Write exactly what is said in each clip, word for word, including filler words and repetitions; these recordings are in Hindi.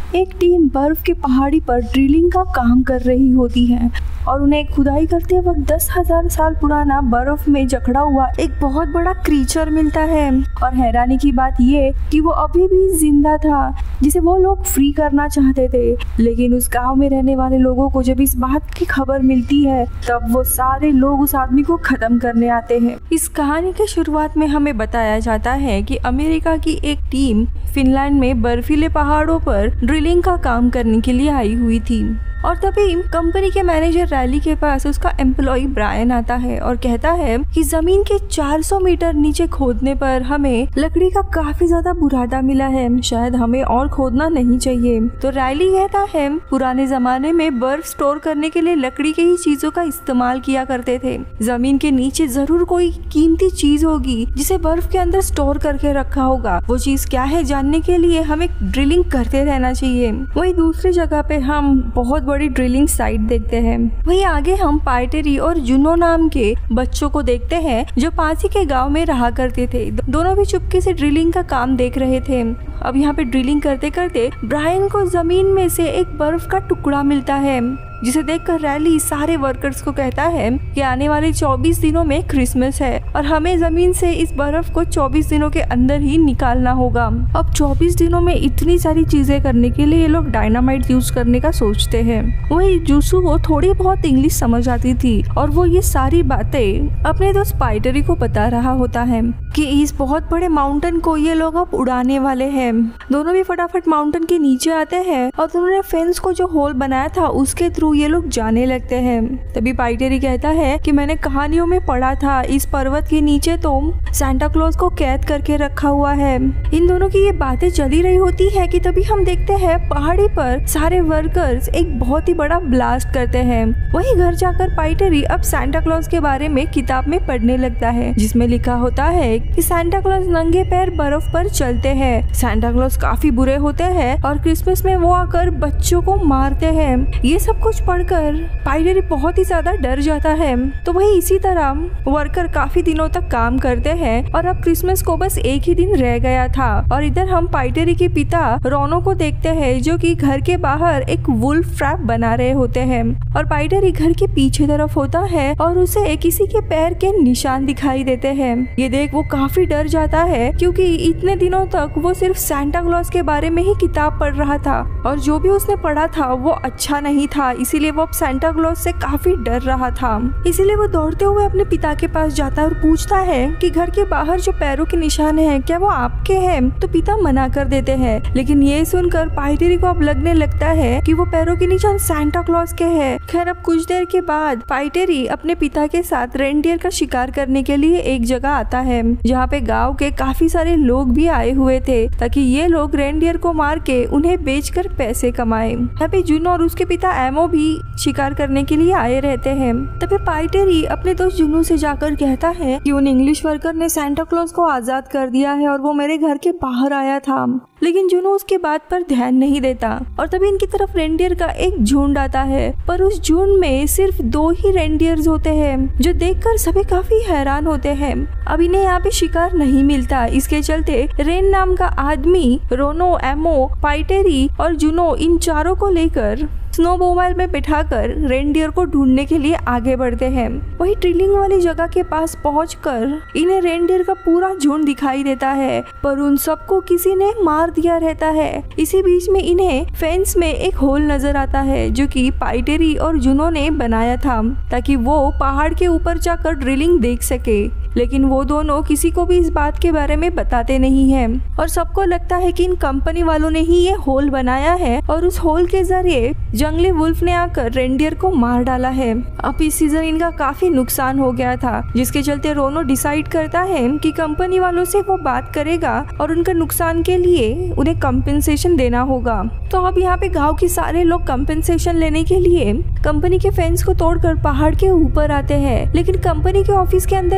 एक टीम बर्फ के पहाड़ी पर ड्रिलिंग का काम कर रही होती है और उन्हें खुदाई करते वक्त दस हजार साल पुराना बर्फ में जकड़ा हुआ एक बहुत बड़ा क्रीचर मिलता है। और हैरानी की बात ये कि वो अभी भी जिंदा था, जिसे वो लोग फ्री करना चाहते थे। लेकिन उस गांव में रहने वाले लोगों को जब इस बात की खबर मिलती है तब वो सारे लोग उस आदमी को खत्म करने आते हैं। इस कहानी के शुरुआत में हमें बताया जाता है कि अमेरिका की एक टीम फिनलैंड में बर्फीले पहाड़ों पर ड्रिलिंग का काम करने के लिए आई हुई थी। और तभी कंपनी के मैनेजर रैली के पास उसका एम्प्लॉय ब्रायन आता है और कहता है कि जमीन के चार सौ मीटर नीचे खोदने पर हमें लकड़ी का काफी ज्यादा बुरादा मिला है, शायद हमें और खोदना नहीं चाहिए। तो रैली कहता है पुराने जमाने में बर्फ स्टोर करने के लिए लकड़ी के ही चीजों का इस्तेमाल किया करते थे। जमीन के नीचे जरूर कोई कीमती चीज होगी जिसे बर्फ के अंदर स्टोर करके रखा होगा। वो चीज क्या है जानने के लिए हमें ड्रिलिंग करते रहना चाहिए। वही दूसरी जगह पे हम बहुत बड़ी ड्रिलिंग साइट देखते हैं। वहीं आगे हम पाइटेरी और जुनो नाम के बच्चों को देखते हैं जो पास ही के गांव में रहा करते थे। दोनों भी चुपके से ड्रिलिंग का काम देख रहे थे। अब यहाँ पे ड्रिलिंग करते करते ब्रायन को जमीन में से एक बर्फ का टुकड़ा मिलता है, जिसे देखकर रैली सारे वर्कर्स को कहता है कि आने वाले चौबीस दिनों में क्रिसमस है और हमें जमीन से इस बर्फ को चौबीस दिनों के अंदर ही निकालना होगा। अब चौबीस दिनों में इतनी सारी चीजें करने के लिए ये लोग डायनामाइट यूज करने का सोचते हैं। वही जूसू को थोड़ी बहुत इंग्लिश समझ आती थी और वो ये सारी बातें अपने दोस्त पाइटरी को बता रहा होता है कि इस बहुत बड़े माउंटेन को ये लोग अब उड़ाने वाले हैं। दोनों भी फटाफट माउंटेन के नीचे आते हैं और उन्होंने फेंस को जो होल बनाया था उसके थ्रू ये लोग जाने लगते हैं। तभी पाइटेरी कहता है कि मैंने कहानियों में पढ़ा था इस पर्वत के नीचे तो सांता क्लॉज को कैद करके रखा हुआ है। इन दोनों की ये बातें चली रही होती है कि तभी हम देखते हैं पहाड़ी पर सारे वर्कर्स एक बहुत ही बड़ा ब्लास्ट करते हैं। वहीं घर जाकर पाइटेरी अब सांता क्लॉज के बारे में किताब में पढ़ने लगता है, जिसमें लिखा होता है कि सांता क्लॉज नंगे पैर बर्फ पर चलते हैं। सांता क्लॉज काफी बुरे होते हैं और क्रिसमस में वो आकर बच्चों को मारते हैं। ये सब कुछ पढ़कर पाइटेरी बहुत ही ज्यादा डर जाता है। तो वही इसी तरह वर्कर काफी दिनों तक काम करते हैं और अब क्रिसमस को बस एक ही दिन रह गया था। और इधर हम पाइटेरी के पिता रोनो को देखते हैं जो कि घर के बाहर एक वुल्फ ट्रैप बना रहे होते हैं और पाइटेरी घर के पीछे तरफ होता है और उसे किसी के पैर के निशान दिखाई देते हैं। ये देख वो काफी डर जाता है क्योंकि इतने दिनों तक वो सिर्फ सांता क्लॉज के बारे में ही किताब पढ़ रहा था और जो भी उसने पढ़ा था वो अच्छा नहीं था, इसीलिए वो अब सांता क्लॉज से काफी डर रहा था। इसीलिए वो दौड़ते हुए अपने पिता के पास जाता है और पूछता है कि घर के बाहर जो पैरों के निशान हैं क्या वो आपके हैं? तो पिता मना कर देते हैं, लेकिन ये सुनकर पाइटेरी को अब लगने लगता है कि वो पैरों के निशान सांता क्लॉज के हैं। खैर अब कुछ देर के बाद पाइटेरी अपने पिता के साथ रेनडियर का शिकार करने के लिए एक जगह आता है जहाँ पे गाँव के काफी सारे लोग भी आए हुए थे ताकि ये लोग रेनडियर को मार के उन्हें बेचकर पैसे कमाए। यहाँ पे जुनो और उसके पिता एमो भी शिकार करने के लिए आए रहते हैं। तभी पाइटेरी अपने दोस्त जुनू से जाकर कहता है कि उन इंग्लिश वर्कर ने सांता क्लॉज को आजाद कर दिया है और वो मेरे घर के बाहर आया था। लेकिन जुनू उसके बात पर ध्यान नहीं देता और तभी इनकी तरफ रेनडियर का एक झुंड आता है, पर उस झुंड में सिर्फ दो ही रेनडियर्स होते हैं जो देखकर सभी काफी हैरान होते हैं। अब इन्हें यहाँ पे शिकार नहीं मिलता, इसके चलते रेन नाम का आदमी रोनो, एमो, पाइटेरी और जुनो इन चारों को लेकर स्नोमोबाइल में बिठाकर रेनडियर को ढूंढने के लिए आगे बढ़ते हैं। वही ड्रिलिंग वाली जगह के पास पहुंचकर इन्हें रेनडियर का पूरा झुंड दिखाई देता है, पर उन सबको किसी ने मार दिया रहता है। इसी बीच में इन्हें फेंस में एक होल नजर आता है जो कि पाइटेरी और जुनो ने बनाया था ताकि वो पहाड़ के ऊपर जाकर ड्रिलिंग देख सके। लेकिन वो दोनों किसी को भी इस बात के बारे में बताते नहीं हैं और सबको लगता है कि इन कंपनी वालों ने ही ये होल बनाया है और उस होल के जरिए जंगली वुल्फ ने आकर रेनडियर को मार डाला है। अब इस सीजन इनका काफी नुकसान हो गया था, जिसके चलते रोनो डिसाइड करता है कि कंपनी वालों से वो बात करेगा और उनका नुकसान के लिए उन्हें कंपेंसेशन देना होगा। तो अब यहाँ पे गांव के सारे लोग कंपेंसेशन लेने के लिए कंपनी के फेंस को तोड़कर पहाड़ के ऊपर आते हैं, लेकिन कंपनी के ऑफिस के अंदर जाने पर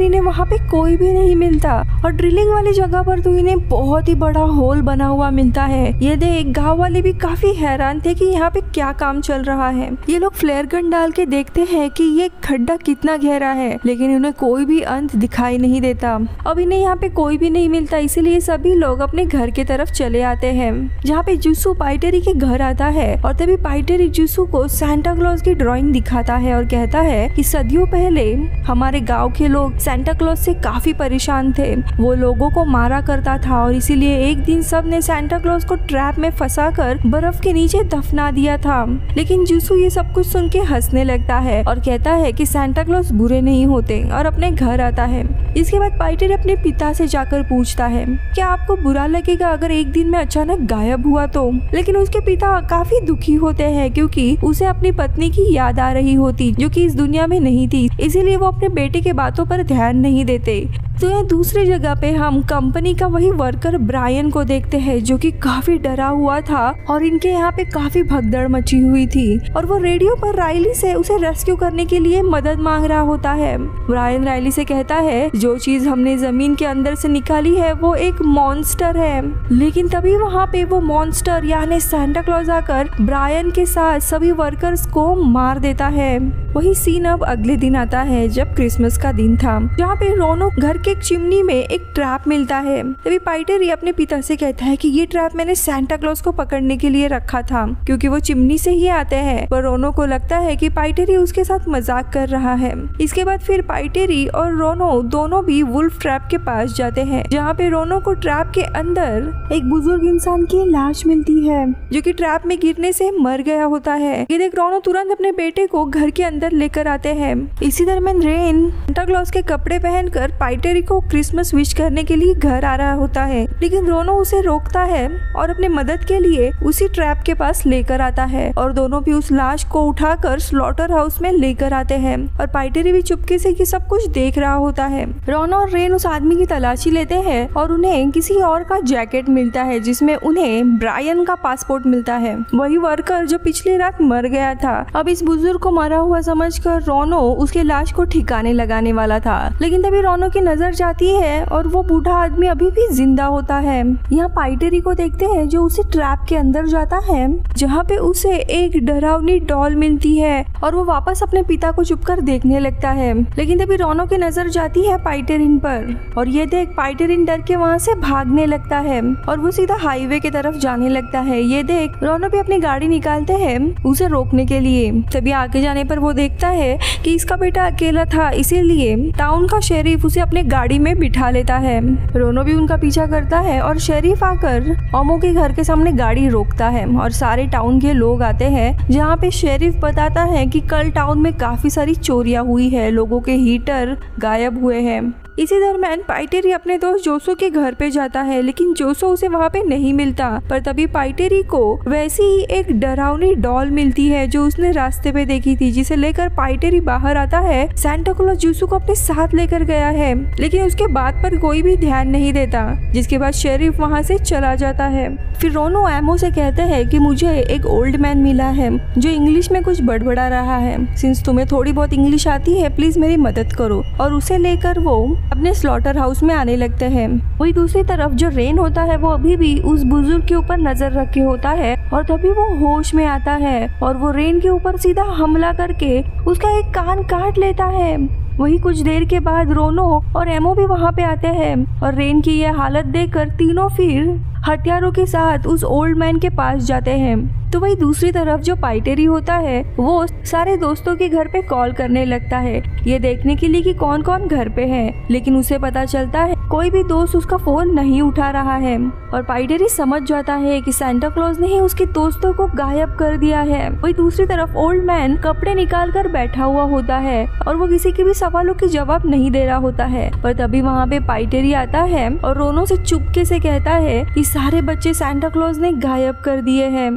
पर इन्हें वहाँ पे कोई भी नहीं मिलता और ड्रिलिंग वाली जगह पर तो इन्हें बहुत ही बड़ा होल बना हुआ मिलता है। ये देख गाँव वाले भी काफी हैरान थे कि यहाँ पे क्या काम चल रहा है। ये लोग फ्लेयर गन डाल के देखते हैं कि ये खड्डा कितना गहरा है, लेकिन उन्हें कोई भी अंत दिखाई नहीं देता। अब इन्हें यहाँ पे कोई भी नहीं मिलता, इसीलिए सभी लोग अपने घर के तरफ चले आते हैं, जहाँ पे जूसू पाइटेरी के घर आता है। और तभी पाइटेरी जूसू को सांता क्लॉज की ड्राइंग दिखाता है और कहता है कि सदियों पहले हमारे गांव के लोग सांता क्लॉज से काफी परेशान थे। वो लोगों को मारा करता था और इसीलिए एक दिन सब ने सांता क्लॉज को ट्रैप में फंसा कर बर्फ के नीचे दफना दिया था। लेकिन जूसू ये सब कुछ सुन के हंसने लगता है और कहता है कि सांता क्लॉज बुरे नहीं होते और अपने घर आता है। इसके बाद पाइटेरी अपने पिता से जाकर पूछता है, क्या आपको बुरा लगेगा अगर एक दिन में अचानक गायब हुआ तो? लेकिन उसके पिता काफी दुखी होते हैं क्योंकि उसे अपनी पत्नी की याद आ रही होती जो कि इस दुनिया में नहीं थी, इसीलिए वो अपने बेटे के बातों पर ध्यान नहीं देते। तो यहाँ दूसरी जगह पे हम कंपनी का वही वर्कर ब्रायन को देखते हैं जो कि काफी डरा हुआ था और इनके यहाँ पे काफी भगदड़ मची हुई थी और वो रेडियो पर राइली से उसे रेस्क्यू करने के लिए मदद मांग रहा होता है। ब्रायन राइली से कहता है जो चीज हमने जमीन के अंदर से निकाली है वो एक मॉन्स्टर है। लेकिन तभी वहाँ पे वो मॉन्स्टर यानी सांता क्लॉज आकर ब्रायन के साथ सभी वर्कर्स को मार देता है। वही सीन अब अगले दिन आता है जब क्रिसमस का दिन था, जहाँ पे रोनो घर के एक चिमनी में एक ट्रैप मिलता है। तभी पाइटेरी अपने पिता से कहता है कि ये ट्रैप मैंने सांता क्लॉज को पकड़ने के लिए रखा था क्योंकि वो चिमनी से ही आते हैं। पर रोनो को लगता है कि पाइटेरी उसके साथ मजाक कर रहा है। इसके बाद फिर पाइटेरी और रोनो दोनों भी वुल्फ ट्रैप के पास जाते हैं, जहाँ पे रोनो को ट्रैप के अंदर एक बुजुर्ग इंसान की लाश मिलती है जो कि ट्रैप में गिरने से मर गया होता है। ये देख रोनो तुरंत अपने बेटे को घर के अंदर लेकर आते हैं। इसी दरमियान रेन सांता क्लॉज के कपड़े पहनकर पाइटेरी को क्रिसमस विश करने के लिए घर आ रहा होता है, लेकिन रोनो उसे रोकता है और अपने मदद के लिए उसी ट्रैप के पास लेकर आता है और दोनों भी उस लाश को उठाकर स्लॉटर हाउस में लेकर आते हैं और पाइटेरी भी चुपके से ये सब कुछ देख रहा होता है। रोनो और रेन उस आदमी की तलाशी लेते हैं और उन्हें किसी और का जैकेट मिलता है जिसमें उन्हें ब्रायन का पासपोर्ट मिलता है, वही वर्कर जो पिछली रात मर गया था। अब इस बुजुर्ग को मरा हुआ समझकर रोनो उसके लाश को ठिकाने लगाने वाला था, लेकिन तभी रोनो की नजर जाती है और वो बूढ़ा आदमी अभी भी जिंदा होता है। यहाँ पाइटेरी को देखते हैं जो उसे ट्रैप के अंदर जाता है, जहाँ पे उसे एक डरावनी डॉल मिलती है और वो वापस अपने पिता को छुपकर देखने लगता है। लेकिन तभी रोनो की नजर जाती है पाइटेरिन पर और ये देख पाइटेरिन डर के वहाँ से भागने लगता है और वो सीधा हाईवे की तरफ जाने लगता है। ये देख रोनो भी अपनी गाड़ी निकालते हैं उसे रोकने के लिए। तभी आगे जाने पर वो देखता है कि इसका बेटा अकेला था, इसीलिए टाउन का शेरिफ उसे अपने गाड़ी में बिठा लेता है। रोनो भी उनका पीछा करता है और शेरिफ आकर ओमो के घर के सामने गाड़ी रोकता है और सारे टाउन के लोग आते हैं, जहाँ पे शेरिफ बताता है कि कल टाउन में काफी सारी चोरियां हुई है, लोगों के हीटर गायब हुए हैं। इसी दरम्यान पाइटेरी अपने दोस्त जोसो के घर पे जाता है, लेकिन जोसो उसे वहाँ पे नहीं मिलता। पर तभी पाइटेरी को वैसी ही एक डरावनी डॉल मिलती है जो उसने रास्ते पे देखी थी, जिसे लेकर पाइटेरी बाहर आता है। सांता क्लॉज जोसो को अपने साथ लेकर गया है, लेकिन उसके बात पर कोई भी ध्यान नहीं देता, जिसके बाद शेरिफ वहाँ से चला जाता है। फिर रोनो एमो से कहते हैं कि मुझे एक ओल्ड मैन मिला है जो इंग्लिश में कुछ बड़बड़ा रहा है, सिंस तुम्हें थोड़ी बहुत इंग्लिश आती है प्लीज मेरी मदद करो। और उसे लेकर वो अपने स्लॉटर हाउस में आने लगते हैं। वही दूसरी तरफ जो रेन होता है वो अभी भी उस बुजुर्ग के ऊपर नजर रखे होता है और तभी वो होश में आता है और वो रेन के ऊपर सीधा हमला करके उसका एक कान काट लेता है। वही कुछ देर के बाद रोनो और एमो भी वहाँ पे आते हैं और रेन की यह हालत देखकर तीनों फिर हथियारों के साथ उस ओल्ड मैन के पास जाते हैं। तो वही दूसरी तरफ जो पाइटेरी होता है वो सारे दोस्तों के घर पे कॉल करने लगता है, ये देखने के लिए कि कौन कौन घर पे है, लेकिन उसे पता चलता है कोई भी दोस्त उसका फोन नहीं उठा रहा है और पाइटेरी समझ जाता है कि सांता क्लॉज ने ही उसके दोस्तों को गायब कर दिया है। वही दूसरी तरफ ओल्ड मैन कपड़े निकाल कर बैठा हुआ होता है और वो किसी के भी सवालों के जवाब नहीं दे रहा होता है। पर तभी वहाँ पे पाइटेरी आता है और रोनो से चुपके से कहता है कि सारे बच्चे सांता क्लॉज ने गायब कर दिए हैं और ये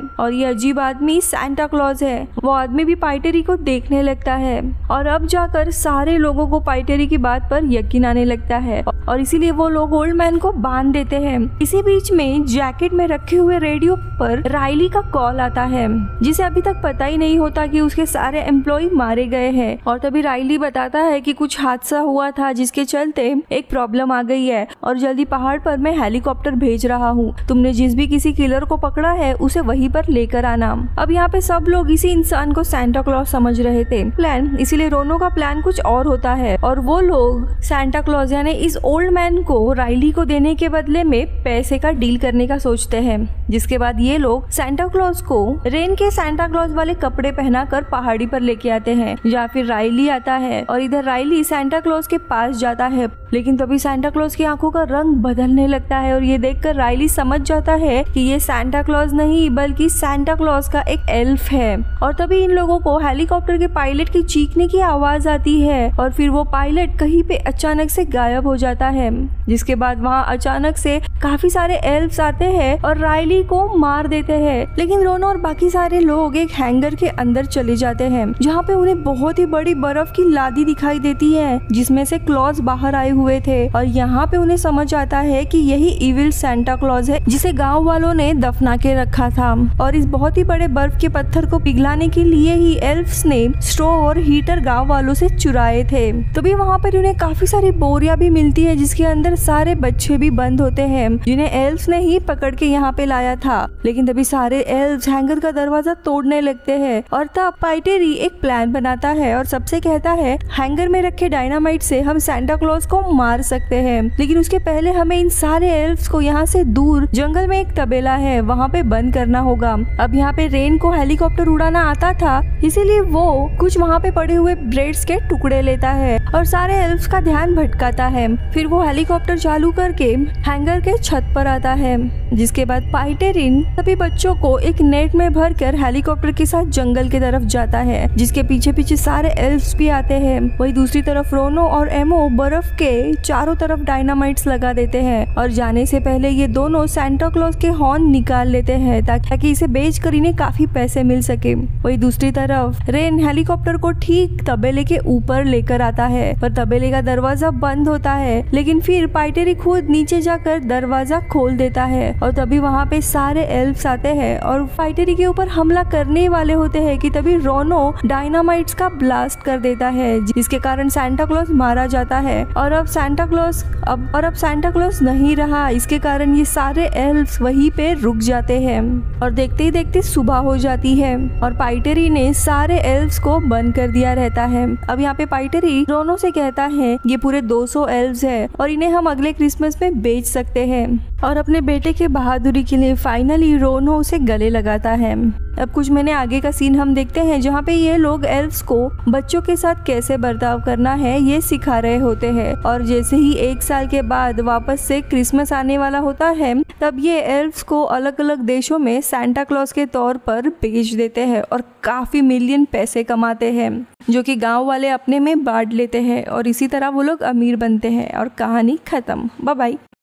ये अजीब आदमी सांता क्लॉज है। वो आदमी भी पाइटेरी को देखने लगता है और अब जाकर सारे लोगों को पाइटेरी की बात पर यकीन आने लगता है और इसीलिए वो लोग ओल्ड मैन को बांध देते हैं। इसी बीच में जैकेट में रखे हुए रेडियो पर राइली का कॉल आता है, जिसे अभी तक पता ही नहीं होता कि उसके सारे एम्प्लॉय मारे गए हैं। और तभी राइली बताता है कि कुछ हादसा हुआ था जिसके चलते एक प्रॉब्लम आ गई है और जल्दी पहाड़ पर मैं हेलीकॉप्टर भेज रहा हूँ। तुमने जिस भी किसी किलर को पकड़ा है उसे वहीं पर लेकर आना। अब यहाँ पे सब लोग इसी इंसान को सांता क्लॉज समझ रहे थे प्लान, इसीलिए रोनो का प्लान कुछ और होता है और वो लोग सांता क्लॉज यानी इस ओल्ड मैन को राइली को देने के बदले में पैसे का डील करने का सोचते हैं। जिसके बाद ये लोग सांता क्लॉज को रेन के सांता क्लॉज वाले कपड़े पहनाकर पहाड़ी पर लेके आते हैं, जहाँ फिर राइली आता है और इधर राइली सांता क्लॉज के पास जाता है। लेकिन तभी सांता क्लॉज की आंखों का रंग बदलने लगता है और ये देखकर राइली समझ जाता है कि ये सांता क्लॉज नहीं बल्कि सांता क्लॉज का एक एल्फ है। और तभी इन लोगों को हेलीकॉप्टर के पायलट की चीखने की आवाज आती है और फिर वो पायलट कहीं पे अचानक से गायब हो जाता है। जिसके बाद वहाँ अचानक से काफी सारे एल्फ्स आते हैं और राइली को मार देते हैं। लेकिन रोनो और बाकी सारे लोग एक हैंगर के अंदर चले जाते हैं, जहाँ पे उन्हें बहुत ही बड़ी बर्फ की लादी दिखाई देती है जिसमें से क्लॉज बाहर आए हुए थे। और यहाँ पे उन्हें समझ आता है कि यही इविल सांता क्लॉज है जिसे गांव वालों ने दफना के रखा था। और इस बहुत ही बड़े बर्फ के पत्थर को पिघलाने के लिए ही एल्फ्स ने स्ट्रॉ और हीटर गांव वालों से चुराए थे। तभी वहाँ पर उन्हें काफी सारी बोरियां भी मिलती है जिसके अंदर सारे बच्चे भी बंद होते हैं, जिन्हें एल्फ्स ने ही पकड़ के यहाँ पे लाया था। लेकिन तभी सारे एल्फ्स हैंगर का दरवाजा तोड़ने लगते हैं और तब पाइटेरी एक प्लान बनाता है और सबसे कहता है हैंगर में रखे डायनामाइट से हम सांता क्लॉज को मार सकते हैं, लेकिन उसके पहले हमें इन सारे एल्फ्स को यहाँ से दूर जंगल में एक तबेला है वहाँ पे बंद करना होगा। अब यहाँ पे रेन को हेलीकॉप्टर उड़ाना आता था, इसीलिए वो कुछ वहाँ पे पड़े हुए ब्रेड्स के टुकड़े लेता है और सारे एल्फ्स का ध्यान भटकाता है। फिर वो हेलीकॉप्टर चालू करके हैंगर के छत पर आता है। जिसके बाद पाइटेरिन सभी बच्चों को एक नेट में भरकर हेलीकॉप्टर के साथ जंगल की तरफ जाता है, जिसके पीछे पीछे सारे एल्फ्स भी आते हैं। वही दूसरी तरफ रोनो और एमो बर्फ के चारों तरफ डायनामाइट्स लगा देते हैं और जाने से पहले ये दोनों सांता क्लॉज के हॉर्न निकाल लेते हैं ताकि इसे बेचकर इन्हें काफी पैसे मिल सके। वही दूसरी तरफ रेन हेलीकॉप्टर को ठीक तबेले के ऊपर लेकर आता है पर तबेले का दरवाजा बंद होता है, लेकिन फिर पाइटेरी खुद नीचे जाकर दरवाजा खोल देता है और तभी वहाँ पे सारे एल्फ्स आते हैं और पाइटेरी के ऊपर हमला करने वाले होते हैं कि तभी रोनो डायनामाइट्स का ब्लास्ट कर देता है, जिसके कारण सांता क्लॉज मारा जाता है। और अब सांता क्लॉज अब और अब सांता क्लॉज नहीं रहा, इसके कारण ये सारे एल्फ्स वहीं पे रुक जाते हैं और देखते ही देखते सुबह हो जाती है और पाइटेरी ने सारे एल्फ्स को बंद कर दिया रहता है। अब यहाँ पे पाइटेरी रोनो से कहता है ये पूरे दो सौ एल्फ्स है और इन्हें हम अगले क्रिसमस में बेच सकते हैं। और अपने बेटे के बहादुरी के लिए फाइनली रोनो उसे गले लगाता है। अब कुछ महीने आगे का सीन हम देखते हैं जहाँ पे ये लोग एल्फ्स को बच्चों के साथ कैसे बर्ताव करना है ये सिखा रहे होते हैं। और जैसे ही एक साल के बाद वापस से क्रिसमस आने वाला होता है तब ये एल्फ्स को अलग अलग देशों में सांता क्लॉज के तौर पर बेच देते हैं और काफी मिलियन पैसे कमाते हैं, जो कि गांव वाले अपने में बांट लेते हैं और इसी तरह वो लोग अमीर बनते हैं और कहानी खत्म। Bye bye.